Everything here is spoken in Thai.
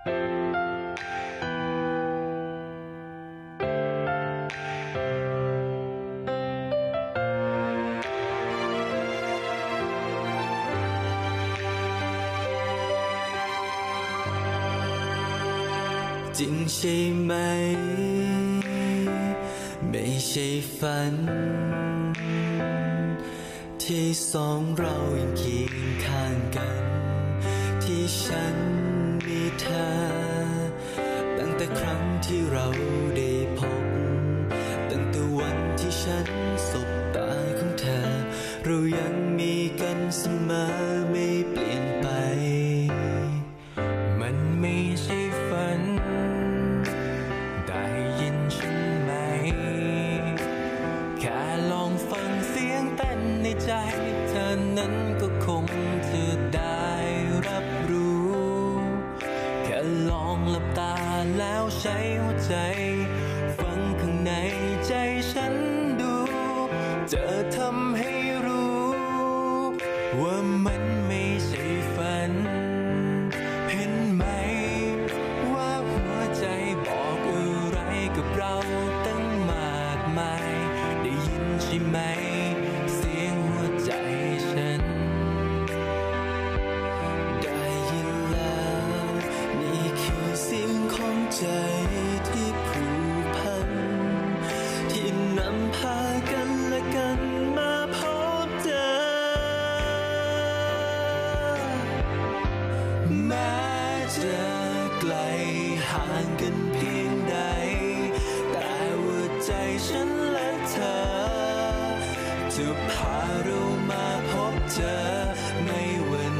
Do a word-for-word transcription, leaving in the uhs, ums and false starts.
จริงใช่ไหมไม่ใช่ฝันที่สองเรายังเคียงข้างกันที่ฉันมีเธอตั้งแต่ครั้งที่เราได้พบตั้งแต่วันที่ฉันสบตาของเธอเรายังมีกันเสมอไม่เปลี่ยนไปมันไม่ใช่ฝันได้ยินฉันไหมแค่ลองฟังเสียงเต้นในใจเธอนั้นก็คงจะได้รับรู้แค่ลองหลับตาแล้วใช้หัวใจฟังข้างในใจฉันดูจะทำให้รู้ว่ามันไม่ใช่ฝันเห็นไหมว่าหัวใจบอกอะไรกับเราตั้งมากมายได้ยินใช่ไหมเสียงหัวใจฉันได้ยินแล้วนี่คือเสียงของใจที่ผูกพันที่นำพากันและกันมาพบเจอแม้จะไกลห่างกันเพียงใดแต่ว่าใจฉันและเธอจะพาเรามาพบเจอในวัน